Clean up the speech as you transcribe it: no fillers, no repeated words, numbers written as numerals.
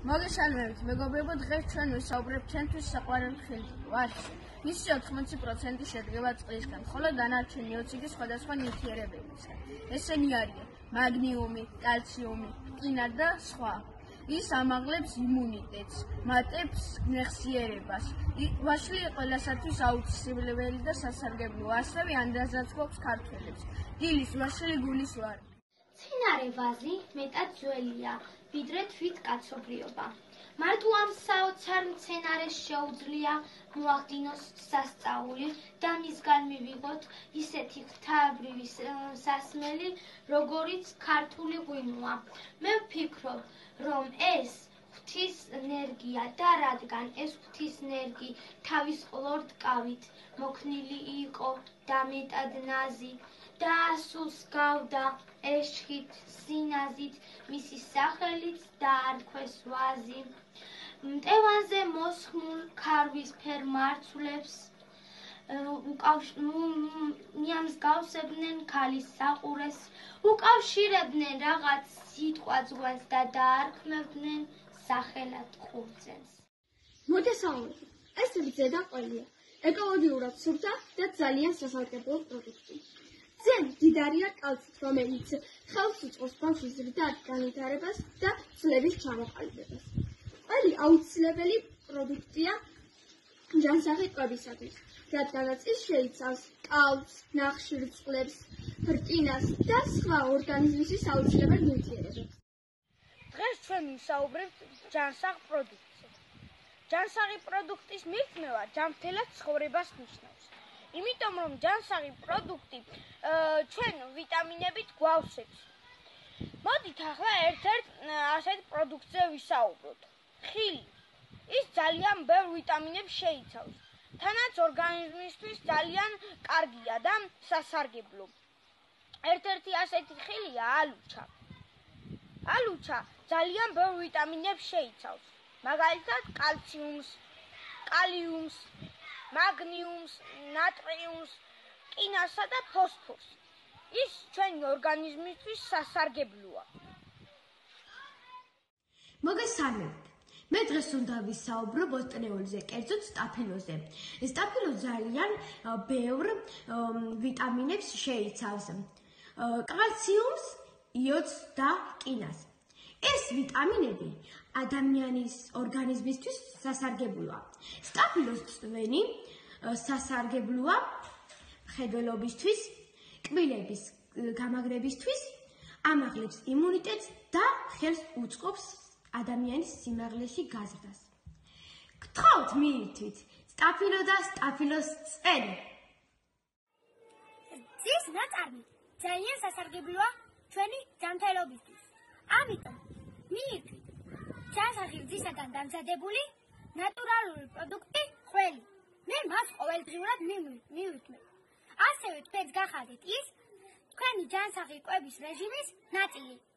მოგესალმებით, მეგობრებო, დღეს ჩვენ ვისაუბრებთ ჩვენთვის საყვარელ ხილვარში. მისი 80% შედგება წყლისგან, ხოლო დანარჩენი 20% სხვადასხვა ნივთიერებებისგან. ესენი არიან მაგნიუმი, კალციუმი, რკინა და სხვა. ის ამაღლებს იმუნიტეტს, მატებს მეხსიერებას. ვაშლი ყველასათვის აუცილებელი და სასარგებლოა, ასევე ანდაზაც გვაქვს ქართველებს. დილის ვაშლი გულის ვარი. მცენარე ვაზი მეტად ძველია, ვიდრე თვით კაცობრიობა. მარტო ამ საოცარ მცენარეს შეუძლია მოახდინოს სასწაული და მისგან მივიღოთ ისეთი ღვთაებრივი სასმელი, როგორიც ქართული ღვინოა. მე ვფიქრობ, რომ ეს ღვთის ნერგია და რადგან ეს ღვთის ნერგი თავის ყლორტკავით მოქნილი იყო და მეტად ნაზი და სულს გავდა ეშხით, სინაზით, მისი სახელით დაარქვეს ვაზი. მტევანზე მოსხმულ ქარვისფერ მარცვლებს მიამსგავსებდნენ ქალის საყურეს, უკავშირებდნენ რაღაც სიტყვა ძღვენს და დაარქმევდნენ სახელად ხურძენს. მოგესალმებით, ეს ბრძე და ყველია, ეკოლოგიურად სუფთა და ძალიან სასარგებლო პროდუქტი. ძენ მდიდარია კალცით, რომელიც ხელს უწყობს ბავშვის ზრდად განვითარებას და ცვლების ჩამოყალიბებას. ყველი აუცილებელი პროდუქტია ჯანსაღი კვებისათვის, რადგანაც ის შეიცავს კალცს, ნახშირწყლებს, რკინას და სხვა ორგანიზმისთვის აუცილებელ ნივთიერებებს. დღეს ჩვენ ვისაუბრებთ ჯანსაღ პროდუქტზე. ჯანსაღი პროდუქტის მირთმევა ჯანმრთელად ცხოვრებას ნიშნავს. იმიტომ რომ ჯანსაღი პროდუქტი ჩვენ ვიტამინებით გვავსებს. მოდით ახლა ერთ-ერთ ასეთ პროდუქტზე ვისაუბროთ. ხილი. ის ძალიან ბევრ ვიტამინებს შეიცავს. თანაც ორგანიზმისთვის ძალიან კარგია და სასარგებლო. ერთ-ერთი ასეთი ხილია ალუჩა. ალუჩა ძალიან ბევრ ვიტამინებს შეიცავს. მაგალითად კალციუმს, კალიუმს, მაგნიუმს, ნატრიუმს, რკინასა და ფოსფორს. ის ჩვენი ორგანიზმისთვის სასარგებლოა. მოგესალმებით. მე დღეს უნდა ვისაუბრო ბოსტნეულზე, კერძოდ სტაფილოზე. სტაფილო ძალიან ბევრ ვიტამინებს შეიცავს. კალციუმს, იოდს და რკინას. ეს ვიტამინები ადამიანის ორგანიზმისთვის სასარგებლოა. სტაფილოს წვენი სასარგებლოა მხედველობისთვის, კბილების გამაგრებისთვის, ამაღლებს იმუნიტეტს და ხელს უწყობს ადამიანის სიმაღლეში გაზრდას. გთხოვთ მიირთვით სტაფილო და სტაფილოს წვენი. ძის ნაწარმი ძალიან სასარგებლოა ჩვენი ჯანმრთელობისთვის. ამიტომ მიირთვით ჯანსაღი რძისაგან დამზადებული ნატურალური პროდუქტი ყველი. მე მას ყოველდღიურად მივიტმევ. ასევე თქვენს გახადეთ ის თქვენი ჯანსაღი კვების რეჟიმის ნაწილი.